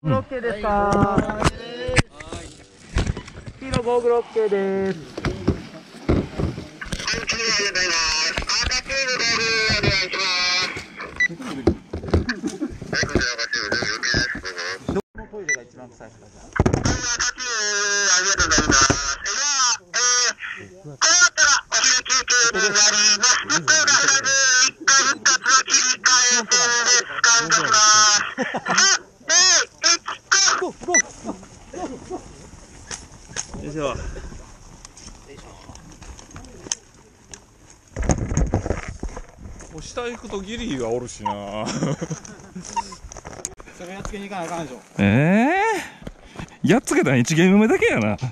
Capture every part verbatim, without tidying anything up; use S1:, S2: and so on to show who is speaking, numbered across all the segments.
S1: ゴーグル OK ですか？黄色ゴーグル OK です。どのトイレが一番臭いですか？じゃあ。ありがとうございます。こうやったらお昼休憩になります。いっかい復活は切り替えです。カウントします。よいしょ。
S2: 下行くとギリがおるしな。
S1: それやっつけに行かなあかんでしょ。
S2: ええー、やっつけたんいちゲーム目だけやな。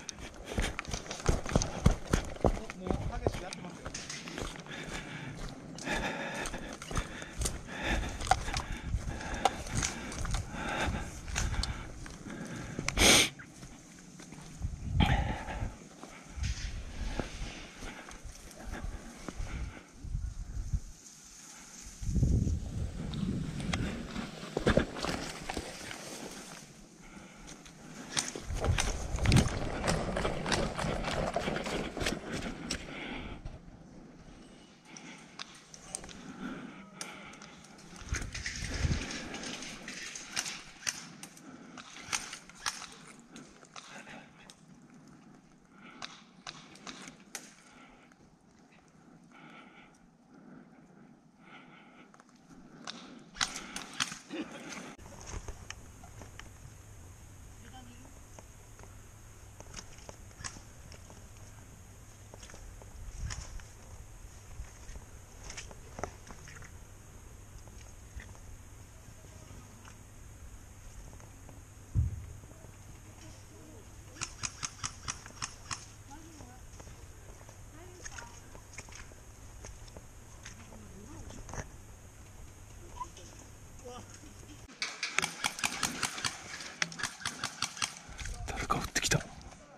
S2: 誰か降ってきた。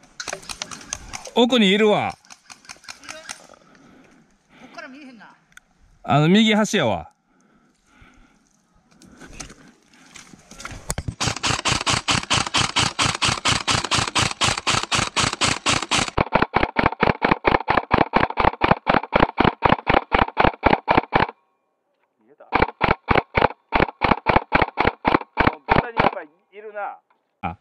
S2: 奥にいるわ。
S1: こっから見えへんな。
S2: あの右端やわ。
S1: 見えた。豚にやっぱりいるな。
S2: あ。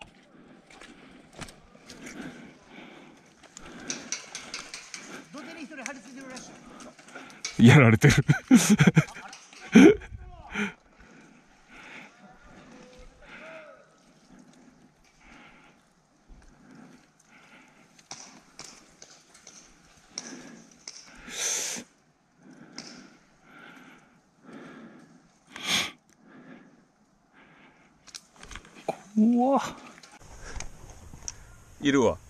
S1: 土手に一人張り付いてるらしい。
S2: やられてる。うわ。いるわ。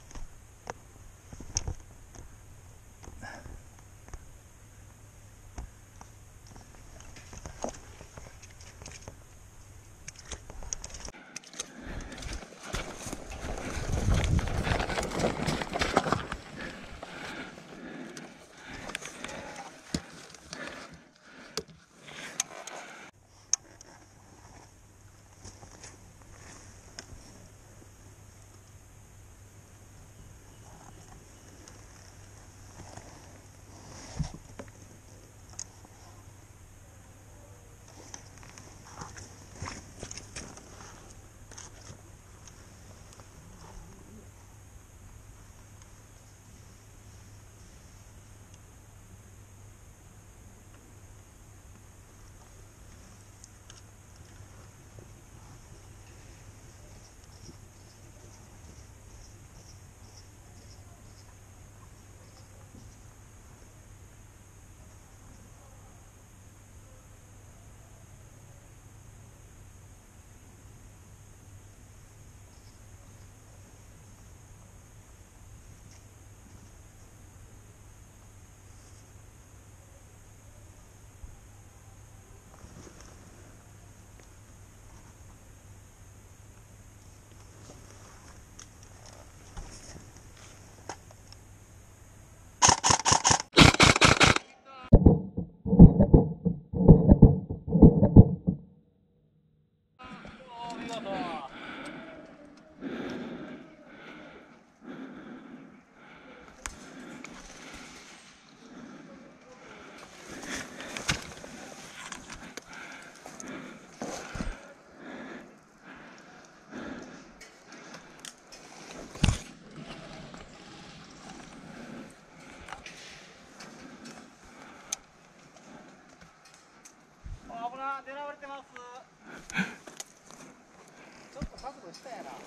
S3: 角度したやな。い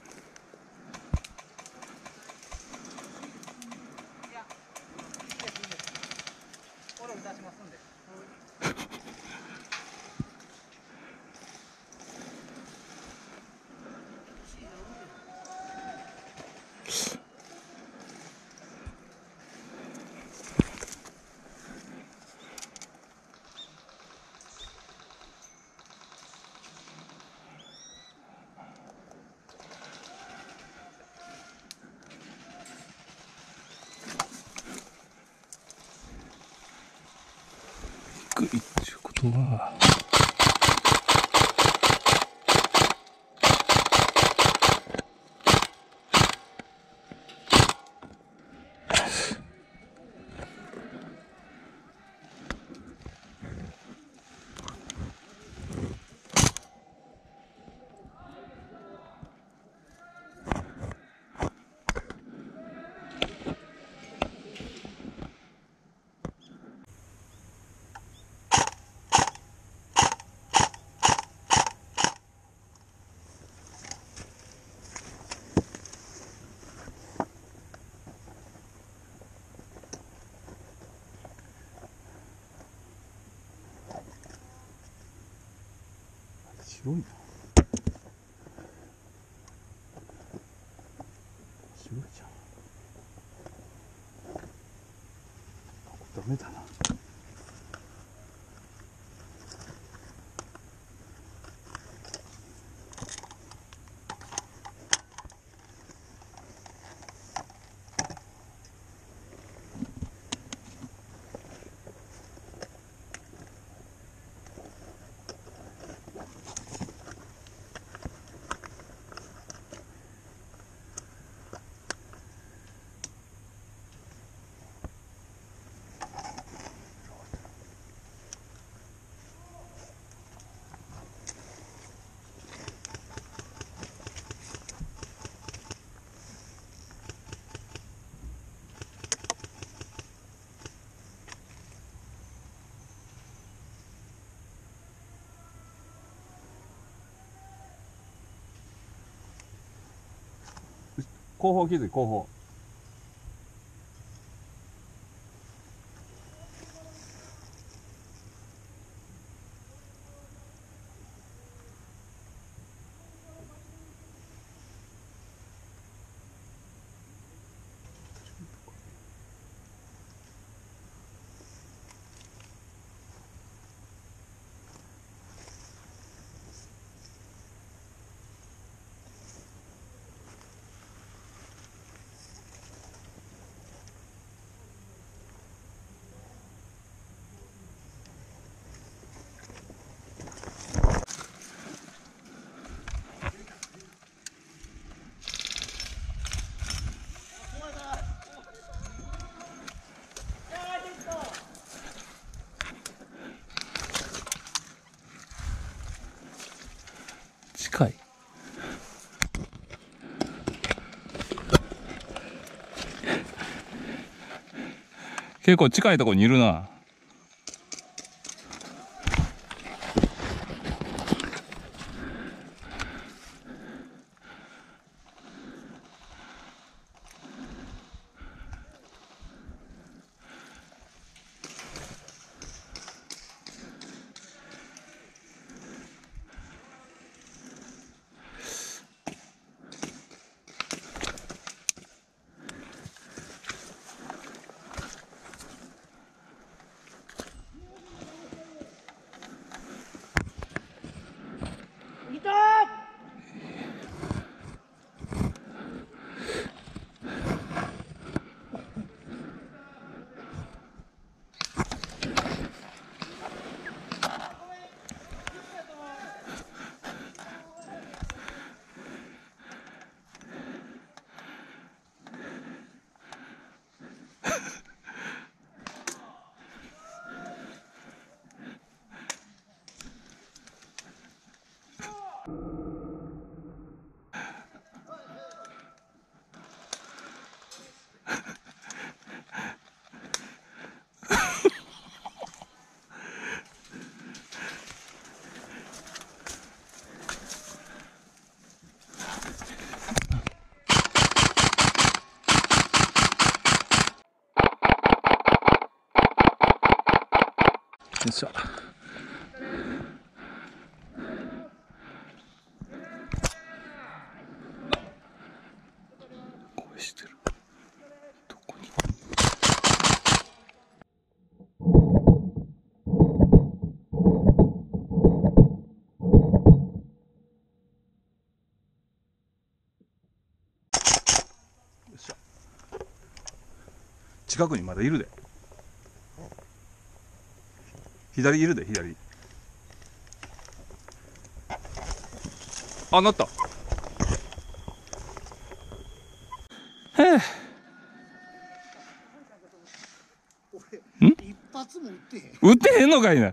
S3: や、いいですいいです。俺出しますんで。
S2: 低いっていうことは。白いな。白いじゃん。あ、これダメだな。後方気づい後方。近い。結構近いところにいるな。 いしょ。声してる。どこに。よっしゃ。近くにまだいるで。左いるで、左。あ、なった。へえ。ん？
S4: 一発も撃ってへん。
S2: 撃ってへんのかいな。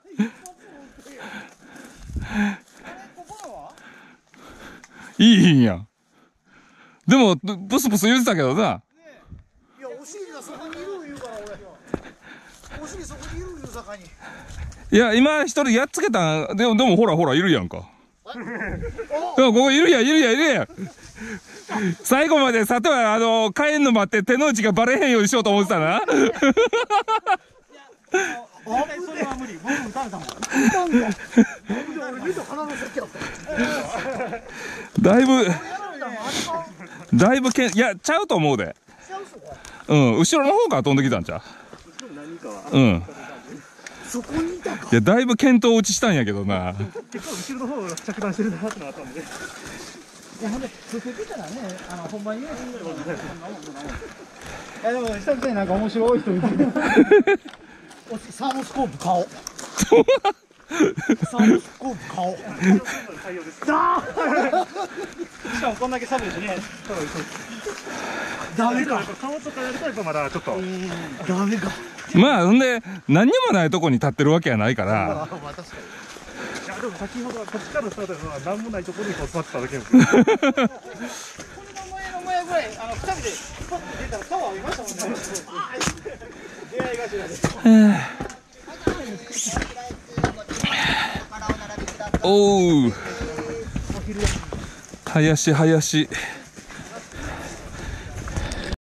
S2: いいんや。でもブスブス言ってたけどな。
S4: いや、お尻がそこにいる言うから俺。お尻そこにいる言うさかに。
S2: いや、今一人やっつけたん。でもでもほらほらいるやんか。でもここいるやんいるやんいるやん。最後までさてはあの帰んの待って手の内がバレへんようにしようと思ってたな。
S3: それは無理。僕も撃たれたもん。
S2: だいぶだいぶけんいやちゃうと思うで。うん、後ろの方から飛んできたんちゃう。うん。
S4: そこにいたか。
S2: いやだいぶ見当落ちしたんやけどな。
S3: 結構後ろの方が着弾してるなってのがあったんで。いや、ほんで、つけてたらね、あの、ほんまにね。いや、でも、久々になんか面白い人見てる。
S4: サーモスコープ顔。サーモスコープ顔。
S3: しかもこんだけ寒いしね。
S4: ダメか。
S3: 顔とかやるとやっぱまだちょっと。
S4: ダメか。
S2: まあほんで何にもないとこに立ってるわけやないから。
S3: いやでも先ほどはこっちからスタートしたのは何もないところにこう座ってただけなんですよ。これの前の前ぐらいあのふたりでパッと出たら顔を浴びましたもんね。出会い頭で。
S2: おう。林林。